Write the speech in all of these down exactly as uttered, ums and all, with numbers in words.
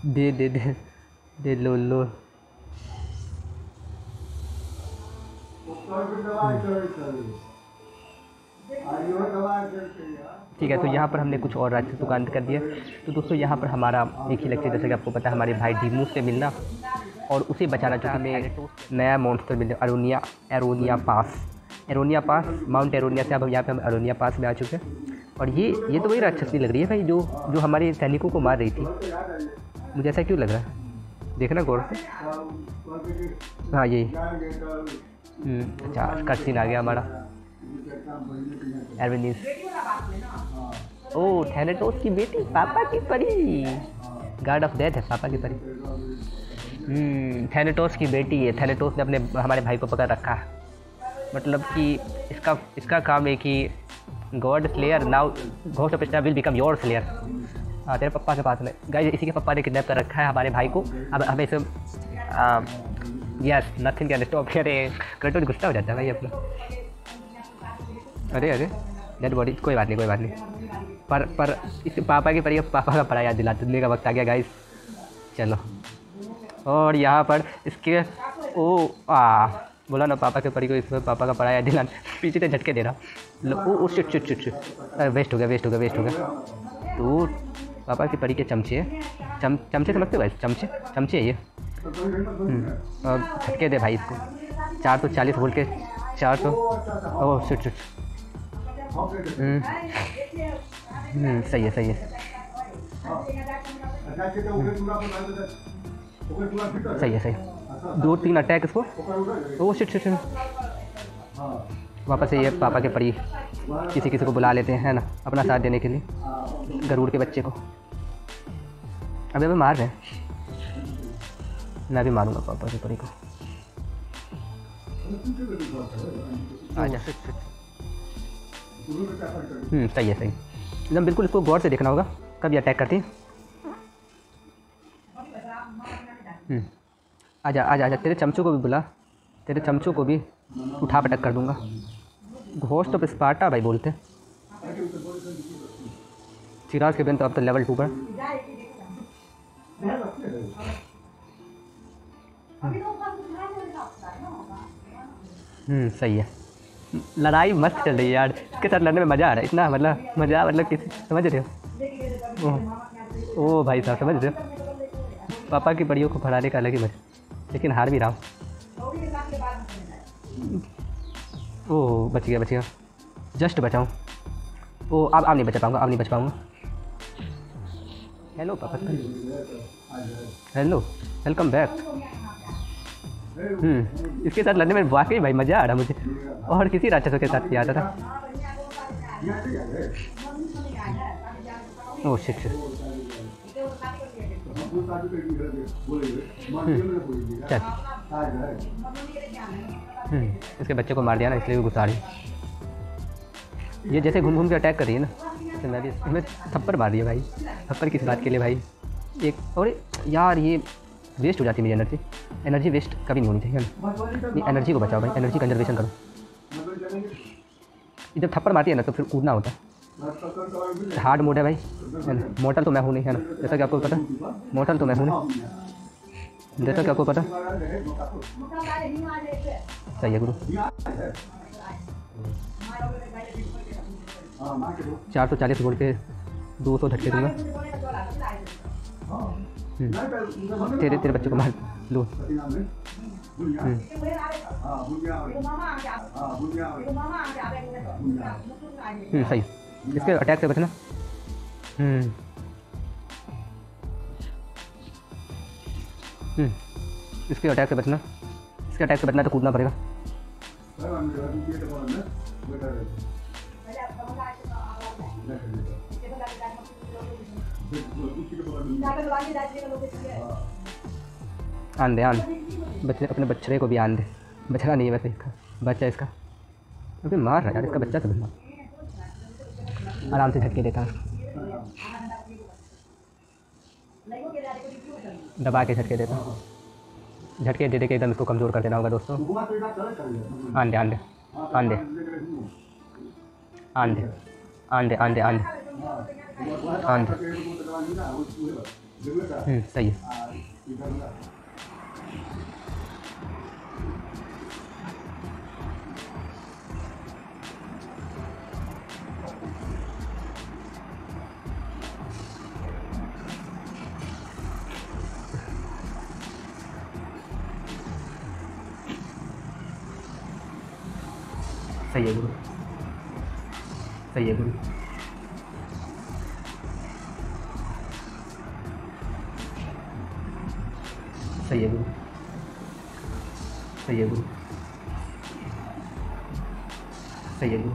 दे दे दे दे लो लो। ठीक है, तो यहाँ पर हमने कुछ और राक्षस दुकान कर दिया। तो दोस्तों यहाँ पर हमारा एक ही लक्ष्य, जैसे कि आपको पता है, हमारे भाई डीमू से मिलना और उसे बचाना, जो हमें नया मॉन्स्टर मिल Aronia Aronia pass Aronia pass mount Aronia से। अब यहाँ पे हम एरोनिया पास में आ चुके हैं। और ये ये तो वही राक्षस नहीं लग रही है भाई, जो जो हमारे सैनिकों को मार रही थी। मुझे ऐसा क्यों लग रहा है, देखना गौर से। हाँ यही। अच्छा, कट आ गया हमारा। एरविनीस, ओ थैनेटोस की बेटी, पापा की परी, गार्ड ऑफ डेथ है पापा की परी। हम्म थैनेटोस की बेटी है। थैनेटोस ने अपने हमारे भाई को पकड़ रखा है। मतलब कि इसका इसका काम है कि god slayer now ghost of star will become your slayer. हाँ तेरे पापा के पास में गाइस, इसी के पापा ने किडनैप कर रखा है हमारे भाई को। अब हमें इसे यस नथिंग कैन स्टॉप। अरे क्रेटोस गुस्सा हो जाता है भाई अपना। अरे अरे डेड बॉडी, कोई बात नहीं कोई बात नहीं। पर पर इस पापा की परी, पापा का पढ़ा याद दिला देने का वक्त आ गया गाइस। चलो, और यहाँ पर इसके ओ आ बोला ना पापा के परी को, इसमें पापा का पढ़ा याद दिलाना, पीछे से झटके दे रहा। Oh oh shit shit shit shit, अरे वेस्ट हो गया वेस्ट हो गया वेस्ट हो गया। तो पापा की परी के चमचे चम चमचे समझते हो भाई, चमचे चमचे ये। और झटके दे भाई इसको। चार सौ चालीस वोल्ट के चार सौ ओह शिट शिट। सही है सही है सही है सही। दो तीन अटैक इसको। Oh shit shit shit. वापस से ये पापा के परी किसी किसी को बुला लेते हैं, है ना, अपना साथ देने के लिए। गरुड़ के बच्चे को अभी अभी मार रहे हैं। मैं भी मारूंगा पापा के परी को। आजा। हम्म सही है सही, एकदम बिल्कुल। इसको गौर से देखना होगा कब ये अटैक करती है। हम्म आजा आजा आजा, तेरे चमचों को भी बुला, तेरे चमचों को भी उठा पटक कर दूंगा। घोस्ट ऑफ स्पार्टा भाई बोलते हैं। चिराज के बेन तो अब तो लेवल टू पर। हम्म सही है। लड़ाई मस्त चल रही है यार, इसके साथ लड़ने में मज़ा आ रहा है। इतना मतलब मज़ा, मतलब किसी समझ रहे हो। ओह ओ भाई साहब समझ रहे हो, पापा की परियों को फड़ाने का अलग ही मजा। लेकिन हार भी रहा हूँ। ओह बच गया बच गया, जस्ट बचाऊँ। ओह अब अब नहीं बचा पाऊँगा, अब नहीं बच पाऊँगा। हेलो पापा, हेलो वेलकम बैक। हम्म इसके साथ लड़ने में वाकई भाई मज़ा आ रहा मुझे, और किसी राक्षसों के साथ नहीं आता था। Oh shit shit. चल हम्म इसके बच्चे को मार दिया ना, इसलिए वो गुस्सा रही। ये जैसे घूम घूम के अटैक कर रही है ना, जैसे मैं भी इसमें थप्पड़ मार रही है भाई। थप्पड़ किस बात के लिए भाई, एक और यार ये वेस्ट हो जाती है मेरी एनर्जी। एनर्जी वेस्ट कभी नहीं होनी चाहिए ना। नहीं एनर्जी को बचाओ भाई, एनर्जी कंजर्वेशन करो। जब थप्पड़ मारती है ना तो फिर कूदना होता है। हार्ड मोड है भाई, मोटल तो मैं हूँ नहीं, है ना, जैसा कि आपको पता। मोटल तो मैं हूँ नहीं, जैसा कि आपको पता। सही है गुरु। चार सौ चालीस वोल्ट के दो सौ झटके दूंगा। तेरे तेरे बच्चे को मार लो। सही, इसके अटैक से बचना। हम्म इसके अटैक से बचना, इसके अटैक से बचना तो कूदना पड़ेगा। आन दे आन बच्चे, अपने बच्चे को भी आन दे। बछड़ा नहीं है वैसे, इसका बच्चा, इसका अभी मार रहा है यार, इसका बच्चा तो मार। आराम से झटके देता है, दबा के झटके देता हूँ। झटके दे दे के एकदम इसको कमज़ोर कर देना होगा दोस्तों। आन दे आन दे आन दे आन दे आन दे आन दे आन दे आन दे हम्म, सही है। सही है गुरु, सही है गुरु, सही है गुरु, सही है गुरु, सही है गुरु,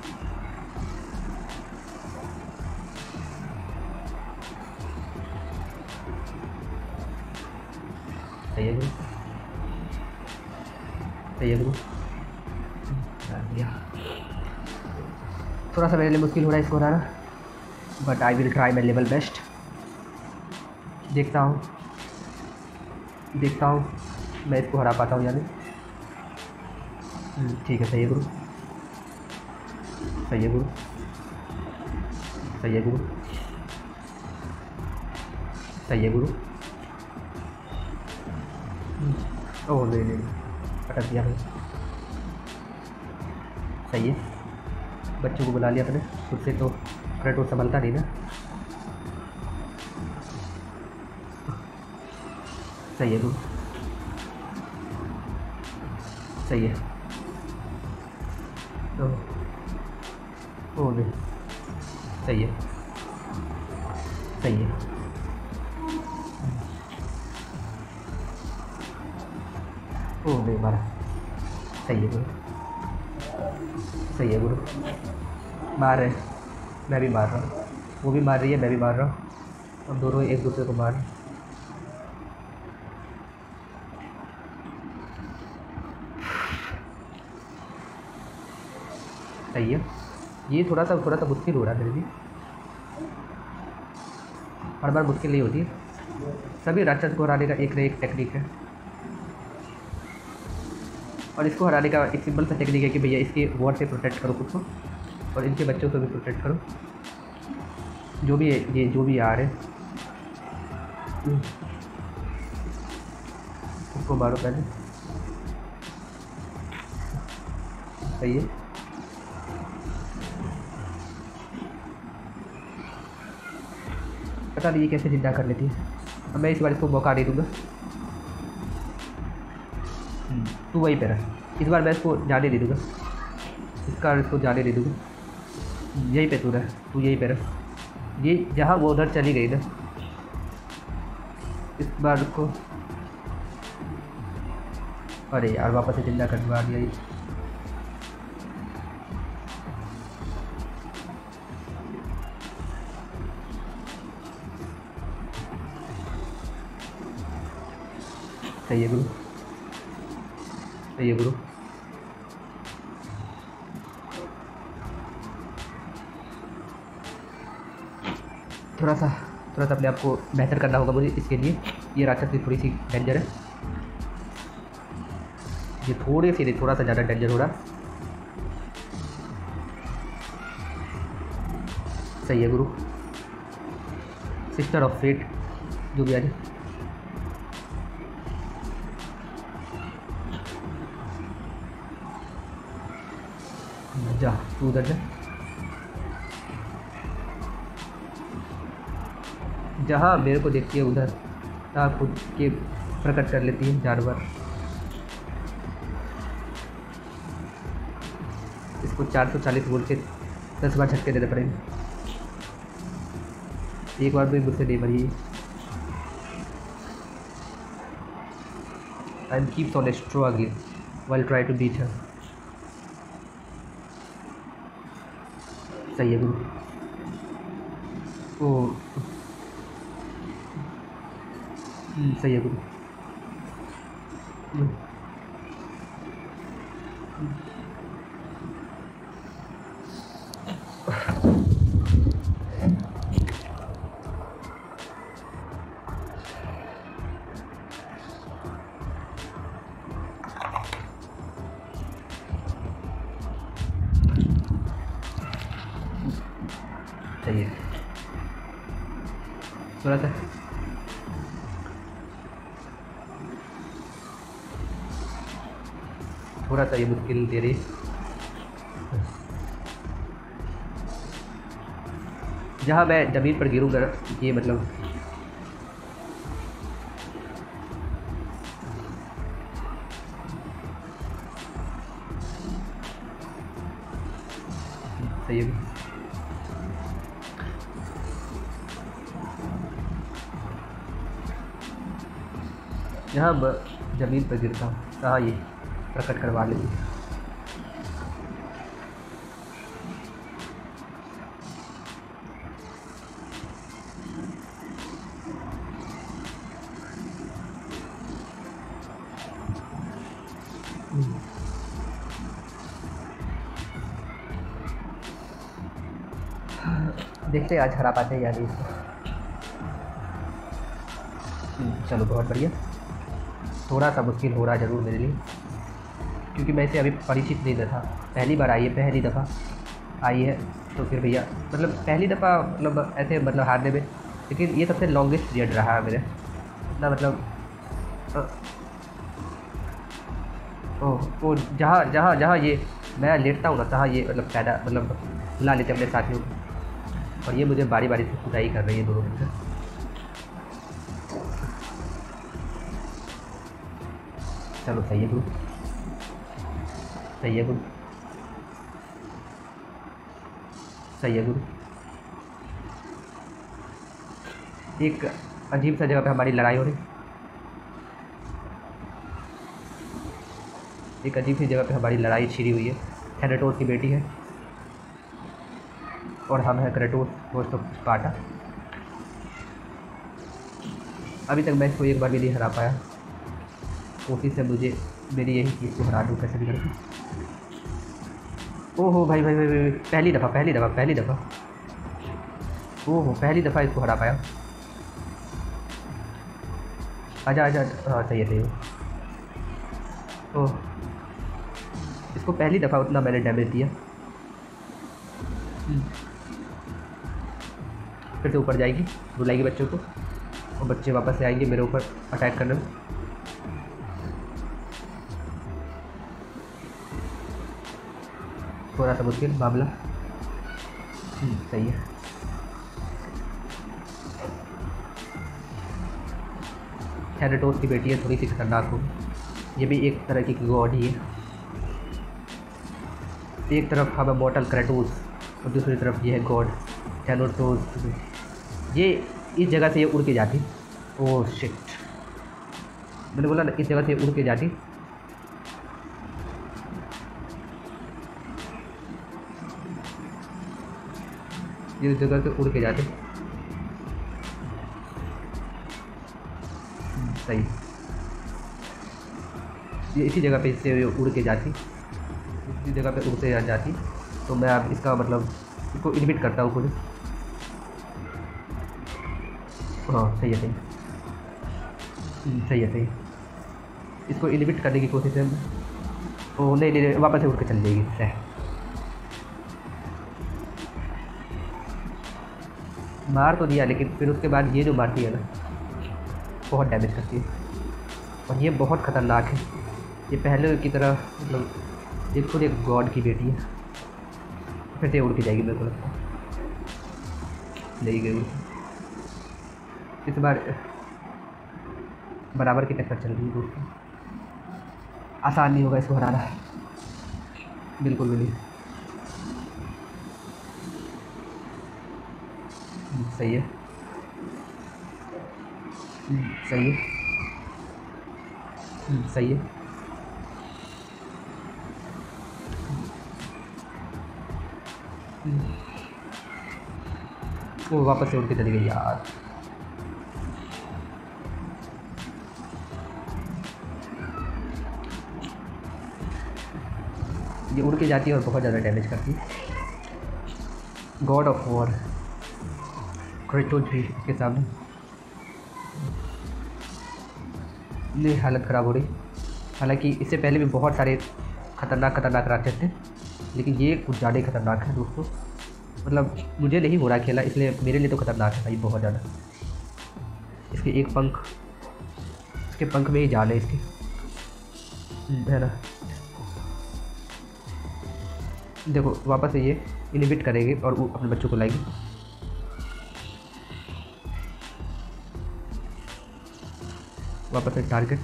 सही है गुरु, सही है गुरु। थोड़ा सा मेरे लिए मुश्किल हो रहा है इसको हराना, but I will try my level best. देखता हूँ देखता हूँ मैं इसको हरा पाता हूँ या नहीं। ठीक है, सही है गुरु, सही है गुरु, सही है गुरु, सही है गुरु। ओह नहीं नहीं अटक दिया मैं। सही है, बच्चों को बुला लिया अपने, खुद से तो क्रेटो संभलता नहीं ना। सही है गुरु, सही है। तो ओ नहीं, सही है, सही है, ओ नहीं मारा। सही है गुरु, सही है गुरु। मार रहे, मैं भी मार रहा हूँ, वो भी मार रही है, मैं भी मार रहा हूँ, हम दोनों एक दूसरे को मार रहे हैं। सही है, ये थोड़ा सा थोड़ा सा मुश्किल हो रहा है मेरे लिए, हर बार मुश्किल नहीं होती है। सभी राक्षस को हराने का एक न एक टेक्निक है, और इसको हराने का एक सिंपल सा टेक्निक है कि भैया इसके वॉर से प्रोटेक्ट करो खुद को, और इनके बच्चों को भी प्रोटेक्ट करो, जो भी है ये जो भी आ रहे हैं उसको मारो पहले। सही है, पता नहीं ये कैसे जिंदा कर लेती है। अब मैं इस बार इसको मौका नहीं दूँगा, तू वहीं पे रह, इस बार मैं इसको जाने दे दूँगा, इसका इसको जाने दे दूँगा, यहीं पे तू रह, तू यहीं पे रह। ये जहाँ वो उधर चली गई ना, इस बार उसको, अरे यार वापस से जिंदा करवा दिया ये। सही है गुरु, सही है गुरु, थोड़ा सा थोड़ा सा अपने आप को बेहतर करना होगा मुझे इसके लिए। ये राक्षस भी थोड़ी सी डेंजर है, ये थोड़े से नहीं थोड़ा सा ज़्यादा डेंजर हो रहा। सही है गुरु, सिस्टर ऑफ फेट जो भी आ जाए। जा तू उधर जा, जहाँ मेरे को देखती है उधर जहाँ खुद के प्रकट कर लेती है जानवर। इसको चार सौ चालीस वोल्ट के दस बार झटके देने पड़ेंगे, एक बार भी मुझसे नहीं मरी। And keeps on struggling while try to beat her. सही है गुरु, ओ सही है गुरु, सही है। थोड़ा सा थोड़ा सा ये मुश्किल दे रही। जहाँ मैं ज़मीन पर गिरूँगा ये मतलब सही है। यहाँ ज़मीन पर गिरता हूँ कहाँ ये प्रकट करवा लेती। देखते हैं आज हरा पाते हैं या नहीं इसको। चलो बहुत बढ़िया। थोड़ा सा मुश्किल हो रहा ज़रूर मेरे लिए, क्योंकि मैं इसे अभी परिचित नहीं था। पहली बार आई है, पहली दफ़ा आई है, तो फिर भैया मतलब पहली दफ़ा मतलब ऐसे मतलब हारने में, लेकिन ये सबसे लॉन्गेस्ट पीरियड रहा है मेरे इतना मतलब। ओह ओ जहाँ जहाँ जहाँ ये मैं लेटता हूँ ना, तहाँ ये मतलब पैदा मतलब बुला लेते अपने साथियों को, और ये मुझे बारी बारी से खुदाई कर रही है दोनों मिलकर। चलो सही है गुरु, सही है गुरु, सही है गुरु। एक अजीब सा जगह पे हमारी लड़ाई हो रही, एक अजीब सी जगह पे हमारी लड़ाई छिड़ी हुई है। थेनेटोस की बेटी है और हम हैं क्रेटोस गोस्ट ऑफ स्पार्टा। अभी तक मैं इसको एक बार भी नहीं हरा पाया। कोशिश है मुझे मेरी यही चीज़ को हरा दूँ कैसे भी करके। ओहो भाई भाई भाई भाई पहली दफ़ा पहली दफ़ा पहली दफ़ा ओहो पहली दफ़ा इसको हरा पाया। आजा आजा, हाँ सही है सही है। ओह इसको पहली दफ़ा उतना मैंने डैमेज दिया। फिर से ऊपर जाएगी, रुलाएगी बच्चों को, और बच्चे वापस से आएंगे मेरे ऊपर अटैक करने में। थोड़ा सा मुश्किल मामला। सही है। थेनेटोस की बेटी है, थोड़ी सी खतरनाक होगी। ये भी एक तरह की गॉड ही है। एक तरफ हम मॉर्टल क्रेटोस और दूसरी तरफ ये है गॉड थेनेटोस। ये इस जगह से ये उड़ के जाती। ओह शिट, मैंने बोला ना इस जगह से उड़ के जाती। ये जगह से उड़ के जाते। सही, ये इसी जगह पे इससे उड़ के जाती, इसी जगह पे उड़ते जा जाती। तो मैं अब इसका मतलब इसको इनविट करता हूँ खुद। हाँ सही है सही सही है सही। इसको इनविट करने की कोशिश है। ओ नहीं नहीं वापस से उड़ के चल जाएगी इससे। मार तो दिया, लेकिन फिर उसके बाद ये जो मारती है ना बहुत डैमेज करती है, और ये बहुत ख़तरनाक है। ये पहले की तरह मतलब ये खुद एक गॉड की बेटी है। फिर से उड़ के जाएगी मेरे को लगता है। ले गई उड़। इस बार बराबर की टक्कर चल रही है दोस्तों। आसान नहीं होगा इसको हराना, बिल्कुल भी नहीं। सही है सही है सही है। वो वापस से उड़ के चली गई यार। ये उड़ के जाती है और बहुत ज़्यादा डैमेज करती है। गॉड ऑफ वॉर क्रेटोस भी इसके सामने। ये हालत ख़राब हो रही। हालांकि इससे पहले भी बहुत सारे ख़तरनाक खतरनाक राक्षस थे, लेकिन ये कुछ ज़्यादा ही खतरनाक है दोस्तों। मतलब मुझे नहीं हो रहा खेला, इसलिए मेरे लिए तो खतरनाक है भाई बहुत ज़्यादा। इसके एक पंख, इसके पंख में ही जान है इसके, है ना। देखो वापस से ये इनहिबिट करेगी और वो अपने बच्चों को लाएगी। वापस से target.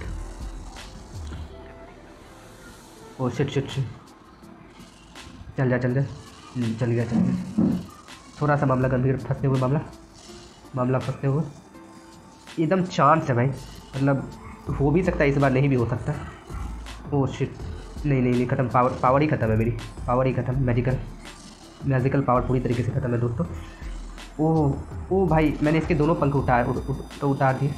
Oh shit shit shit, चल जा चल जा, चल गया चल गया। थोड़ा सा मामला गंभीर, फंसते हुए मामला मामला फंसते हुए एकदम चांस है भाई, मतलब हो भी सकता है इस बार, नहीं भी हो सकता। ओ शिट, नहीं नहीं नहीं ख़त्म, पावर पावर ही ख़त्म है मेरी, पावर ही ख़त्म, मैजिकल मैजिकल पावर पूरी तरीके से ख़त्म है दोस्तों। ओह ओ भाई, मैंने इसके दोनों पंख उठा तो उतार दिए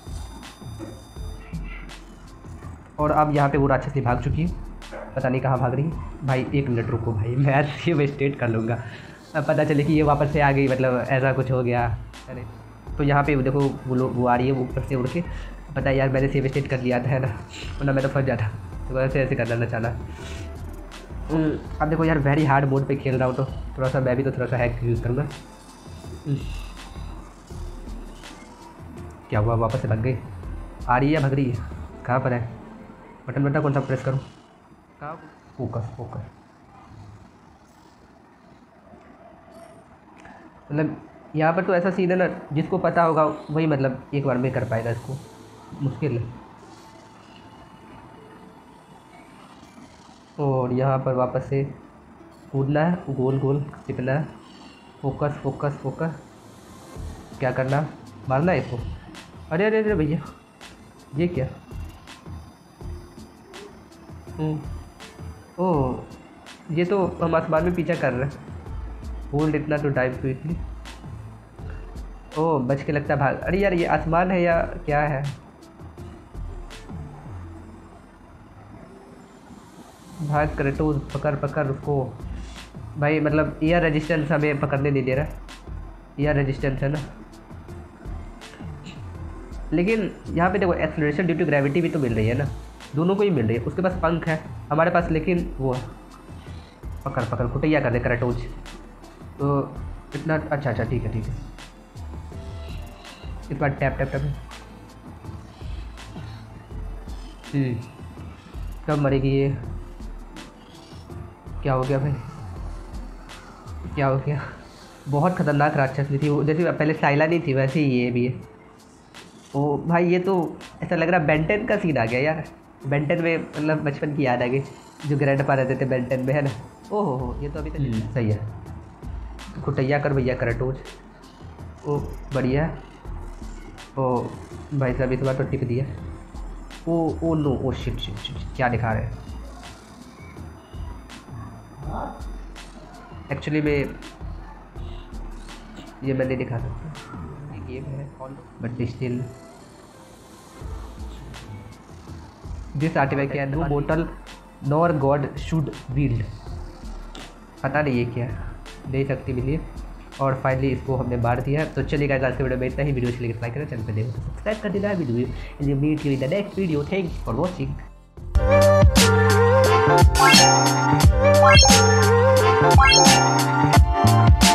और अब यहाँ पे वो राक्षसी भाग चुकी है, पता नहीं कहाँ भाग रही है। भाई एक मिनट रुको भाई, मैं ऐसे ही स्टेट कर लूँगा, अब पता चले कि ये वापस से आ गई, मतलब ऐसा कुछ हो गया। अरे तो यहाँ पे देखो वो लोग वो आ रही है वो ऊपर से उड़ के, पता है यार मैंने सेव स्टेट कर लिया था है ना, वरना मैं तो फंस जाता, तो ऐसे ऐसे करना ना चाहना। अब देखो यार वेरी हार्ड मोड पे खेल रहा हूँ तो थोड़ा सा मैं भी तो थोड़ा सा हैक यूज़ करूँगा। क्या हुआ, वापस से लग गई, आ रही है भग रही है, कहाँ पर है बटन, बटन कौन सा प्रेस करूँ, कहाँ, फोकस फोकस। मतलब यहाँ पर तो ऐसा सीन है ना, जिसको पता होगा वही मतलब एक बार में कर पाएगा, इसको मुश्किल है। और यहाँ पर वापस से कूदना है, गोल गोल टिपना है, फोकस फोकस फोकस। क्या करना, मारना है इसको। अरे अरे अरे भैया ये क्या, ओह ये तो हम आसमान में पीछा कर रहे हैं। होल्ड इतना तो टाइप क्विकली, ओह बच के लगता भाग। अरे यार ये आसमान है या क्या है, भाग करे तो पकड़ पकड़ उसको भाई, मतलब एयर रेजिस्टेंस हमें पकड़ने नहीं दे रहा, एयर रेजिस्टेंस है ना। लेकिन यहाँ पे देखो एक्सेलरेशन ड्यू टू ग्रेविटी भी तो मिल रही है ना, दोनों को ही मिल रही है। उसके पास पंख है, हमारे पास लेकिन वो है पकड़ पकड़ कुटैया कर दे करटोज, तो इतना अच्छा अच्छा ठीक है ठीक है। इस बार टैप टैप टैप, कब मरेगी ये, क्या हो गया भाई, क्या हो गया। बहुत खतरनाक राक्षस भी थी वो, जैसे पहले साइला नहीं थी वैसे ही ये भी है। ओ भाई ये तो ऐसा लग रहा बेंटन का सीन आ गया यार, बेंटन में मतलब बचपन की याद आ गई, जो ग्रैंड पा रहते थे बेंटन में है ना। ओहो हो ये तो अभी तक सही है, कुटैया कर भैया करटोज। ओ बढ़िया, ओ भाई साहब इस बार तो टिप दिया। Oh oh no, oh shit shit shit, क्या दिखा रहे हैं एक्चुअली में, ये मैं नहीं दिखा सकता, ये गेम है but still this artifact can no mortal nor god should wield, पता नहीं ये क्या दे सकती मिली। और फाइनली इसको हमने मार दिया। तो चलिए गाइस आज के वीडियो में इतना ही, वीडियो अच्छी लगी लाइक करें, चैनल पे देखो तो सब्सक्राइब कर देना video and meet you in the next video. Thanks for watching.